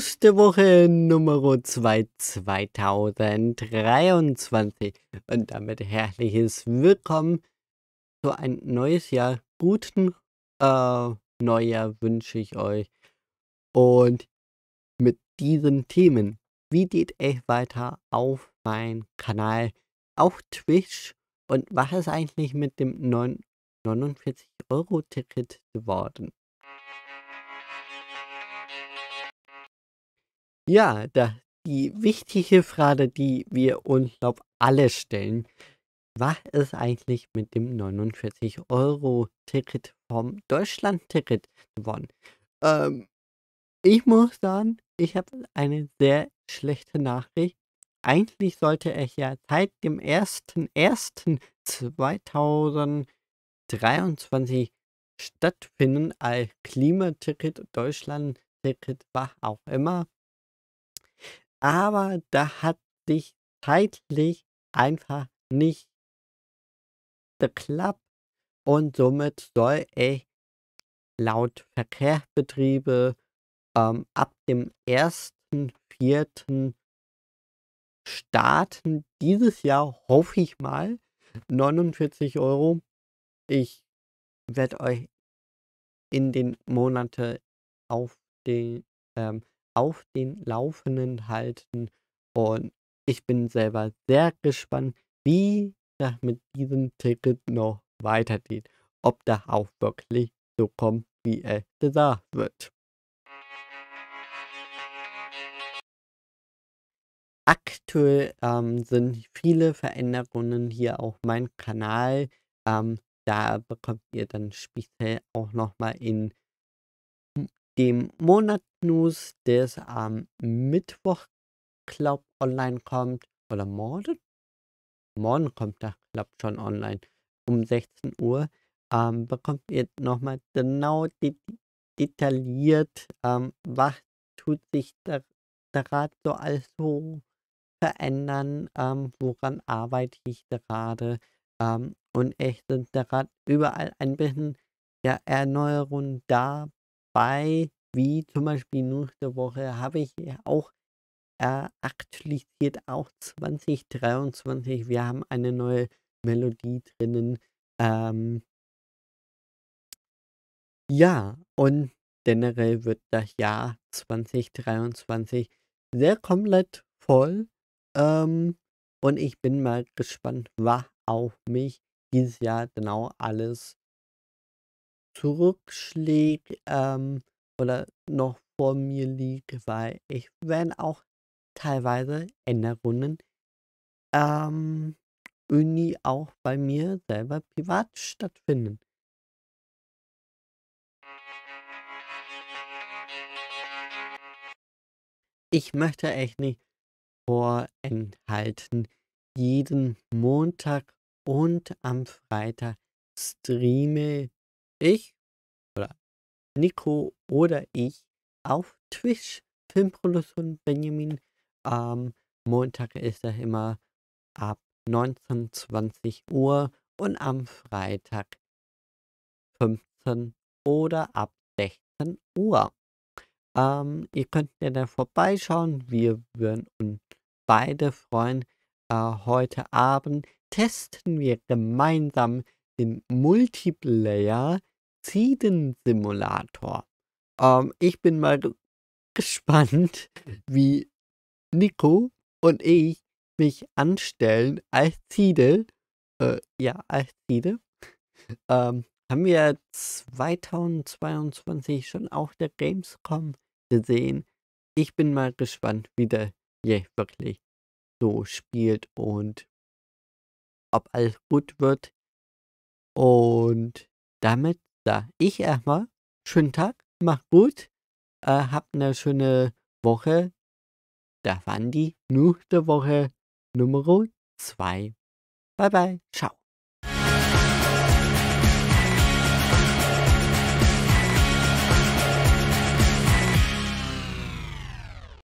News der Woche Nummer 2 2023 und damit herzliches Willkommen zu ein neues Jahr. Guten Neujahr wünsche ich euch und mit diesen Themen, wie geht es weiter auf meinem Kanal, auf Twitch und was ist eigentlich mit dem 49-Euro-Ticket geworden? Ja, die wichtige Frage, die wir uns, glaube alle stellen, was ist eigentlich mit dem 49-Euro-Ticket vom Deutschland-Ticket geworden? Ähm, Ich muss sagen, ich habe eine sehr schlechte Nachricht. Eigentlich sollte es ja seit dem 1.1.2023 stattfinden als Klimaticket, Deutschland-Ticket, was auch immer. Aber da hat sich zeitlich einfach nicht geklappt und somit soll es laut Verkehrsbetriebe ab dem 1.4. starten. Dieses Jahr hoffe ich mal 49 Euro. Ich werde euch in den Monaten auf den, auf den Laufenden halten und ich bin selber sehr gespannt, wie das mit diesem Ticket noch weitergeht. Ob das auch wirklich so kommt, wie es gesagt wird. Aktuell sind viele Veränderungen hier auf meinem Kanal. Da bekommt ihr dann speziell auch nochmal in dem Monat-News, das am Mittwoch, glaub, online kommt. Oder morgen? Morgen kommt das, glaubt schon online. Um 16 Uhr. Bekommt ihr nochmal genau detailliert, was tut sich da gerade so alles so verändern, woran arbeite ich gerade. Und echt sind da gerade überall ein bisschen ja, Erneuerungen dabei, wie zum Beispiel nächste Woche habe ich ja auch aktualisiert, auch 2023. Wir haben eine neue Melodie drinnen. Ähm, ja, und generell wird das Jahr 2023 sehr komplett voll. Ähm, und ich bin mal gespannt, was auf mich dieses Jahr genau alles zurückschlägt, oder noch vor mir liegt, weil ich werden auch teilweise Änderungen, ähm, irgendwie auch bei mir selber privat stattfinden. Ich möchte echt nicht vorenthalten, jeden Montag und am Freitag streame ich oder Nico oder ich auf Twitch. Filmproduktion Benjamin. Montag ist er immer ab 19:20 Uhr und am Freitag 15 oder ab 16 Uhr. Ihr könnt ja da vorbeischauen. Wir würden uns beide freuen. Heute Abend testen wir gemeinsam den Multiplayer Ziegen Simulator. Ich bin mal gespannt, wie Nico und ich mich anstellen als Ziege. Ja, als Ziege. Haben wir 2022 schon auf der Gamescom gesehen. Ich bin mal gespannt, wie der je wirklich so spielt und ob alles gut wird. Und damit sage ich erstmal, schönen Tag, macht gut, habt eine schöne Woche. Da waren die nächste Woche Nummer 2. Bye bye, ciao.